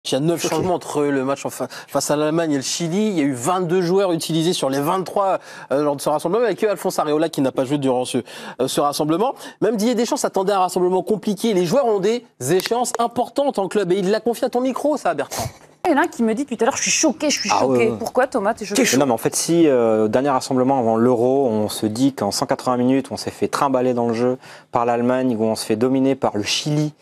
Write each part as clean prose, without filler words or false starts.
Il y a 9 changements entre le match face à l'Allemagne et le Chili. Il y a eu 22 joueurs utilisés sur les 23 lors de ce rassemblement, avec Alphonse Areola qui n'a pas joué durant ce rassemblement. Même Didier Deschamps s'attendait à un rassemblement compliqué. Les joueurs ont des échéances importantes en club et il l'a confié à ton micro, ça, Bertrand. Il y en a un qui me dit tout à l'heure, je suis choqué. Ouais. Pourquoi, Thomas, t'es choqué? Non, mais en fait, si au dernier rassemblement avant l'Euro, on se dit qu'en 180 minutes, on s'est fait trimballer dans le jeu par l'Allemagne, où on se fait dominer par le Chili,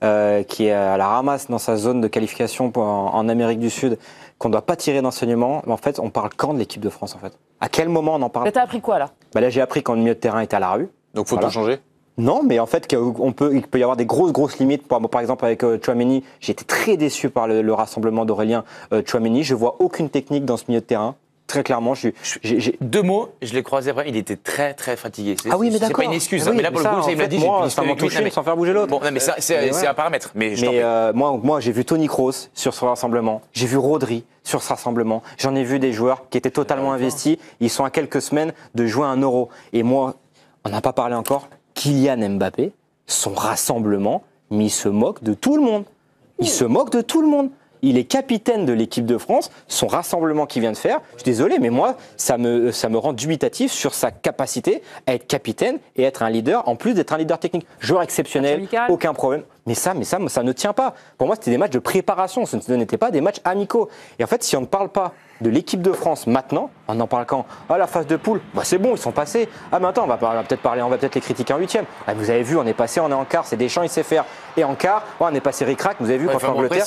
qui est à la ramasse dans sa zone de qualification en Amérique du Sud, qu'on ne doit pas tirer d'enseignement. En fait, on parle quand de l'équipe de France, en fait? À quel moment on en parle? T'as appris quoi, là? Là, j'ai appris quand le milieu de terrain était à la rue. Donc, faut tout changer? Non, mais en fait, il peut y avoir des grosses limites. Par exemple, avec Tchouaméni, j'ai été très déçu par le rassemblement d'Aurélien Tchouaméni. Je vois aucune technique dans ce milieu de terrain. Très clairement, Deux mots, je l'ai croisé après, il était très fatigué. Ah oui, mais d'accord. C'est pas une excuse, oui, mais là pour le coup, il me l'a dit. Moi, ça m'a touché sans faire bouger l'autre. Bon, non, mais c'est un paramètre. Mais moi, j'ai vu Toni Kroos sur ce rassemblement. J'ai vu Rodri sur ce rassemblement. J'en ai vu des joueurs qui étaient totalement investis. Ils sont à quelques semaines de jouer un Euro. Et moi, on n'a pas parlé encore. Kylian Mbappé, son rassemblement, mais il se moque de tout le monde. Il se moque de tout le monde. Il est capitaine de l'équipe de France. Son rassemblement qu'il vient de faire, je suis désolé, mais moi, ça me rend dubitatif sur sa capacité à être capitaine et être un leader, en plus d'être un leader technique. Joueur exceptionnel, aucun problème. Mais ça ne tient pas. Pour moi, c'était des matchs de préparation. Ce n'étaient pas des matchs amicaux. Et en fait, si on ne parle pas de l'équipe de France maintenant, on en parle quand? Ah, la phase de poule, c'est bon, ils sont passés. Ah, mais attends, on va peut-être les critiquer en huitième. Ah, vous avez vu, on est passé, on est en quart, c'est Deschamps, il sait faire. Et en quart, on est passé ric-rac, vous avez vu, contre l'Angleterre.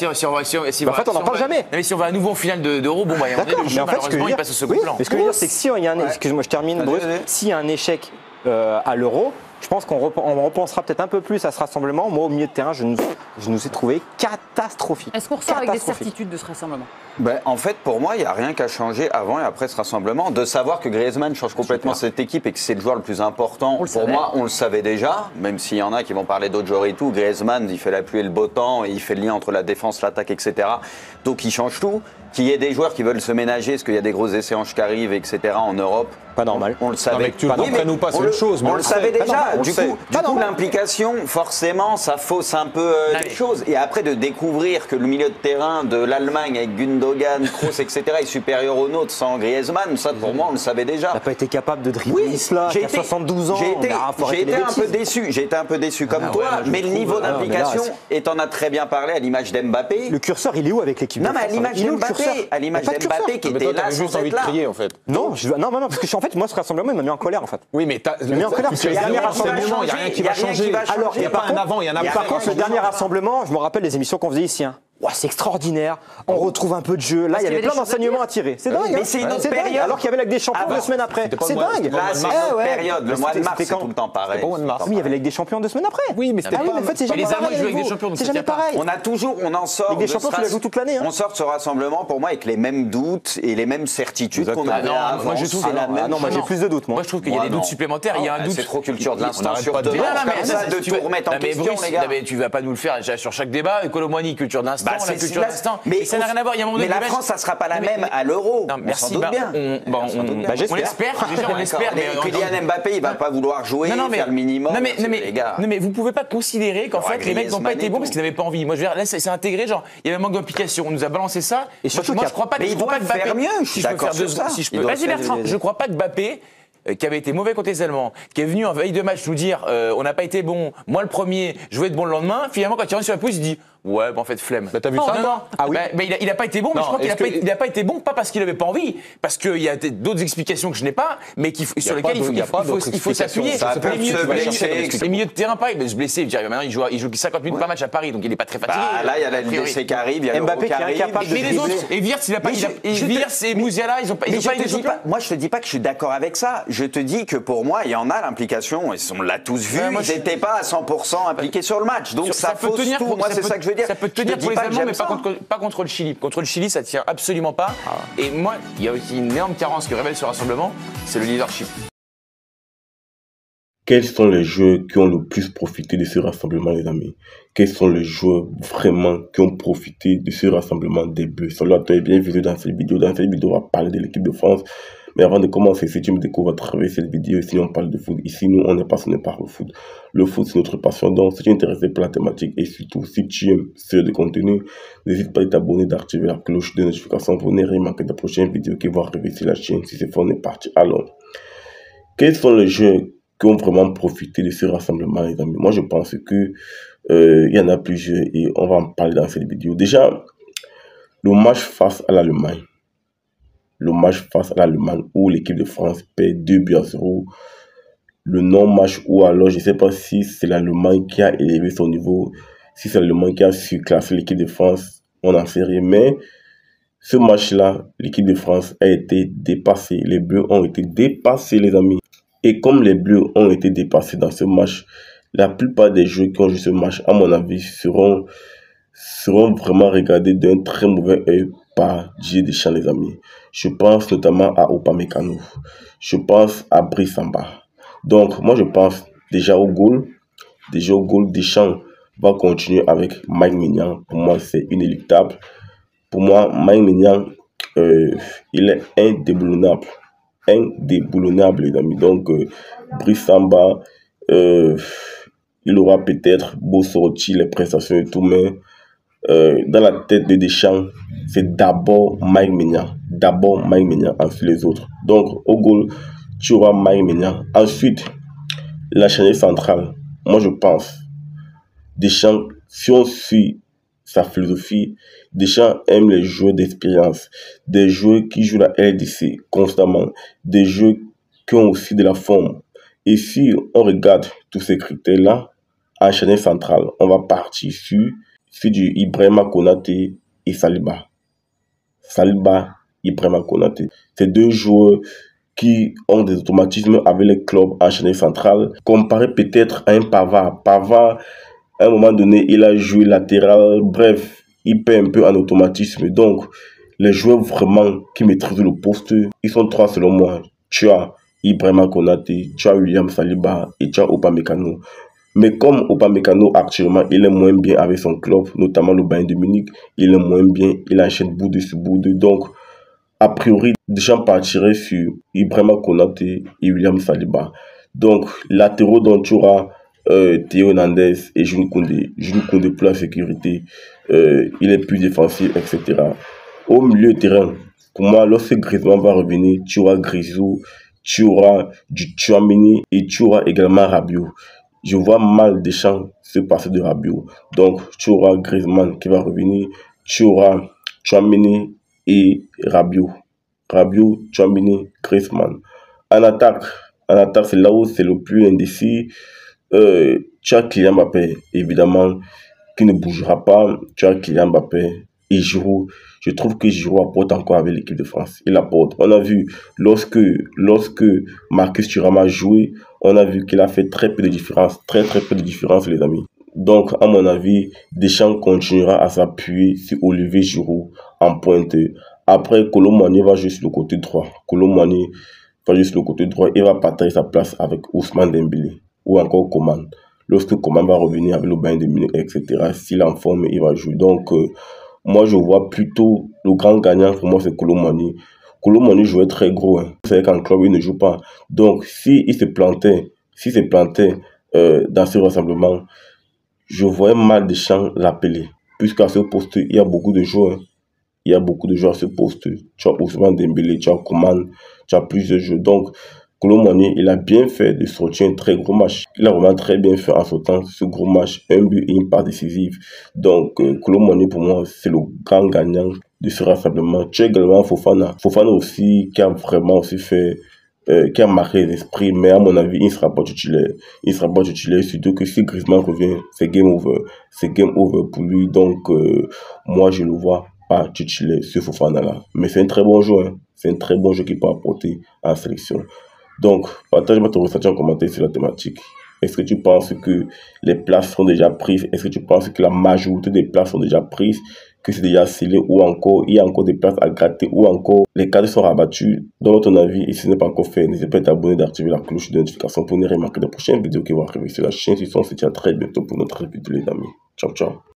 En fait, on n'en parle jamais. Mais si on va à nouveau en finale d'Euro, bon, d'accord, mais en fait, malheureusement, il passe au second plan. Mais ce que je veux dire, c'est que s'il y a un, excuse-moi, je termine, Bruce, s'il y a un échec à l'Euro, je pense qu'on repensera peut-être un peu plus à ce rassemblement. Moi, au milieu de terrain, je nous ai trouvé catastrophique. Est-ce qu'on ressort avec des certitudes de ce rassemblement? En fait, pour moi, il n'y a rien qu'à changer avant et après ce rassemblement. De savoir que Griezmann change complètement cette équipe et que c'est le joueur le plus important, pour moi, on le savait déjà. Même s'il y en a qui vont parler d'autres joueurs et tout. Griezmann, il fait la pluie et le beau temps et il fait le lien entre la défense, l'attaque, etc. Donc, il change tout. Qu'il y ait des joueurs qui veulent se ménager, parce qu'il y a des grosses échéances qui arrivent, etc. en Europe. Pas normal. On le savait. Tu le comprennes ou pas, c'est une chose. On le savait déjà. Du coup, l'implication, forcément, ça fausse un peu les choses. Et après, de découvrir que le milieu de terrain de l'Allemagne avec Gundogan, Kroos, etc. est supérieur au nôtre sans Griezmann, ça, pour moi, on le savait déjà. Il n'a pas été capable de dribbler cela, il a 72 ans. J'ai été un peu déçu comme toi, mais le niveau d'implication, et t'en as très bien parlé à l'image d'Mbappé. Le curseur, il est où avec l'équipe de France? Non, mais à l'image d'Mbappé qui était là juste envie de crier, en fait. Non, parce que en fait, moi, ce rassemblement, il m'a mis en colère, en fait. Oui, mais il m'a mis en colère parce que le dernier rassemblement, il n'y a rien qui va changer. Alors, il n'y a pas un avant, il y en a par contre, le dernier rassemblement, je me rappelle les émissions qu'on faisait ici. C'est extraordinaire, on retrouve un peu de jeu. Là, il y avait plein d'enseignements à tirer. C'est dingue. Mais c'est une autre période. Alors qu'il y avait la Ligue des Champions 2 semaines après. C'est dingue. Là, c'est une autre période. Le mois de mars, c'est tout le temps pareil. Oui, il y avait la Ligue des Champions 2 semaines après. Oui, mais c'était pas. En fait, c'est jamais pareil. C'est jamais pareil. On en sort. Ligue des Champions, tu la joues toute l'année. On sort de ce rassemblement, pour moi, avec les mêmes doutes et les mêmes certitudes qu'on avait avant. Moi, je trouve. Non, moi, j'ai plus de doutes. Moi, je trouve qu'il y a des doutes supplémentaires. Il y a un doute. C'est trop culture de l'instant sur deux. De tout remettre en question, les gars. Tu vas pas nous le faire sur chaque débat. Colomboigny, culture de l'instant, la culture de l'instant. Mais ça n'a rien à voir. Il y a un moment mais la France, ça sera pas la même à l'Euro. Merci. On espère. On espère. Mais Kylian Mbappé, il va pas vouloir jouer, faire le minimum. Non, mais vous pouvez pas considérer qu'en fait les mecs n'ont pas été bons parce qu'ils n'avaient pas envie. Moi, je veux dire, là, c'est intégré. Genre, il y avait un manque d'implication. On nous a balancé ça. Et surtout, moi, je crois pas que faire mieux. Je suis d'accord sur ça. Vas-y, Bertrand. Je crois pas que Mbappé, qui avait été mauvais contre les Allemands, qui est venu en veille de match nous dire on n'a pas été bon, moi le premier, je vais être bon le lendemain. Finalement, quand il rentre sur la pelouse, il dit ouais, en fait, flemme. T'as vu ça? Non. Ah oui. Mais il a pas été bon, mais je crois qu'il a pas été bon, pas parce qu'il avait pas envie, parce qu'il y a d'autres explications que je n'ai pas, mais sur lesquelles il faut s'appuyer. Les milieux de terrain, pareil, mais se blesser, maintenant il joue 50 minutes par match à Paris, donc il est pas très fatigué. Là, il y a la LDC qui arrive, il y a Mbappé qui est arrive. incapable de mais les autres, et Wirtz, il a pas, Wirtz et Musiala, ils ont pas été champions. Moi, je te dis pas que je suis d'accord avec ça. Je te dis que pour moi, il y en a l'implication, et on l'a tous vu, ils n'étaient pas à 100% impliqués sur le match. Donc ça fausse tout. Moi, c'est ça que je veux dire. Ça peut tenir pour les Allemands, mais pas contre le Chili. Contre le Chili, ça tient absolument pas. Et moi, il y a aussi une énorme carence que révèle ce rassemblement, c'est le leadership. Quels sont les joueurs qui ont le plus profité de ce rassemblement, les amis? Quels sont les joueurs vraiment qui ont profité de ce rassemblement des Bleus? Cela a été bien vu dans cette vidéo. Dans cette vidéo, on va parler de l'équipe de France. Mais avant de commencer, si tu me découvres à travers cette vidéo, ici on parle de foot. Ici, nous, on est passionné par le foot. Le foot, c'est notre passion. Donc, si tu es intéressé par la thématique et surtout, si tu aimes ce de contenu, n'hésite pas à t'abonner, d'activer la cloche de notification pour ne rien manquer de la prochaine vidéo qui va arriver sur la chaîne. Si c'est fait, on est parti. Alors, quels sont les jeux qui ont vraiment profité de ce rassemblement, les amis? Moi, je pense que il y en a plusieurs et on va en parler dans cette vidéo. Déjà, le match face à l'Allemagne. Le match face à l'Allemagne où l'équipe de France perd 2-0. Le non-match où alors, je ne sais pas si c'est l'Allemagne qui a élevé son niveau, si c'est l'Allemagne qui a surclassé l'équipe de France, on n'en sait rien. Mais ce match-là, l'équipe de France a été dépassée. Les Bleus ont été dépassés, les amis. Et comme les Bleus ont été dépassés dans ce match, la plupart des joueurs qui ont joué ce match, à mon avis, seront vraiment regardés d'un très mauvais œil par Didier Deschamps, les amis. Je pense notamment à Upamecano. Je pense à Brice Samba. Donc, moi, je pense déjà au goal. Déjà au goal, Deschamps va continuer avec Mike Maignan. Pour moi, c'est inéluctable. Pour moi, Mike Maignan, il est indéboulonnable. Indéboulonnable, les amis. Donc, Brice Samba, il aura peut-être beau sortir les prestations et tout, mais dans la tête de Deschamps, c'est d'abord Mike Maignan. D'abord Mike Maignan, ensuite les autres. Donc, au goal, tu auras Mike Maignan. Ensuite, la charnière centrale. Moi, je pense, Deschamps, si on suit sa philosophie, Deschamps aime les joueurs d'expérience, des joueurs qui jouent la LDC constamment, des joueurs qui ont aussi de la forme. Et si on regarde tous ces critères-là, en charnière centrale, on va partir sur du Ibrahima Konaté et Saliba. Saliba, Ibrahima Konaté. C'est deux joueurs qui ont des automatismes avec les clubs en charnière centrale, comparé peut-être à un Pavard. Pavard, à un moment donné, il a joué latéral, bref, il perd un peu en automatisme. Donc, les joueurs vraiment qui maîtrisent le poste, ils sont trois selon moi. Tu as Ibrahima Konaté, tu as William Saliba et tu as Upamecano. Mais comme Upamecano actuellement, il est moins bien avec son club, notamment le Bayern de Munich, il est moins bien, il enchaîne bout de sur bout de. Donc, a priori, Deschamps partirait sur Ibrahima Konaté et William Saliba. Donc, latéraux dont tu auras Théo Hernandez et Jules Koundé. Jules Koundé pour la sécurité, il est plus défensif, etc. Au milieu de terrain, pour moi, lorsque Griezmann va revenir, tu auras Grisou, tu auras du Tchouaméni et tu auras également Rabiot. Je vois mal Deschamps se passer de Rabiot. Donc, tu auras Griezmann qui va revenir, tu auras Tchouaméni et Rabiot. Rabiot, Tchouaméni, Griezmann. En attaque, c'est là où c'est le plus indécis. Tu as Kylian Mbappé, évidemment, qui ne bougera pas. Tu as Kylian Mbappé et Giroud. Je trouve que Giroud apporte encore avec l'équipe de France. Il apporte. On a vu, lorsque Marcus Thuram a joué, on a vu qu'il a fait très peu de différence. Très peu de différence, les amis. Donc, à mon avis, Deschamps continuera à s'appuyer sur Olivier Giroud en pointe. Après, Kolo Muani va jouer sur le côté droit. Kolo Muani va jouer sur le côté droit et va partager sa place avec Ousmane Dembélé ou encore Coman. Lorsque Coman va revenir avec le Bayern de Munich, etc., s'il est en forme, il va jouer. Donc, moi, je vois plutôt le grand gagnant, pour moi, c'est Kolo Muani. Kolo Muani jouait très gros. Hein. Vous savez qu'en club, il ne joue pas. Donc, s'il se plantait, dans ce rassemblement, je voyais mal Deschamps l'appeler. Puisqu'à ce poste, il y a beaucoup de joueurs. Il y a beaucoup de joueurs à ce poste. Tu as Ousmane Dembélé, tu as Coman, tu as plusieurs joueurs. Donc, Kolo Muani, il a bien fait de sortir un très gros match. Il a vraiment très bien fait en sortant ce gros match. Un but et une passe décisive. Donc, Kolo Muani, pour moi, c'est le grand gagnant de ce rassemblement. Tu as également Fofana. Fofana aussi, qui a vraiment aussi fait, qui a marqué les esprits. Mais à mon avis, il ne sera pas titulaire. Il ne sera pas titulaire, surtout que si Griezmann revient, c'est game over. C'est game over pour lui. Donc, moi, je le vois pas titulaire, ce Fofana-là. Mais c'est un très bon joueur. Hein. C'est un très bon jeu qu'il peut apporter en sélection. Donc, partage-moi ton ressenti en commentaire sur la thématique. Est-ce que tu penses que les places sont déjà prises? Est-ce que tu penses que la majorité des places sont déjà prises? Que c'est déjà scellé? Ou encore, il y a encore des places à gratter? Ou encore, les cadres sont rabattus? Donne ton avis. Et si ce n'est pas encore fait, n'hésite pas à t'abonner, d'activer la cloche de notification pour ne rien manquer des prochaines vidéos qui vont arriver sur la chaîne. Si on se dit à très bientôt pour notre vidéo, les amis. Ciao, ciao.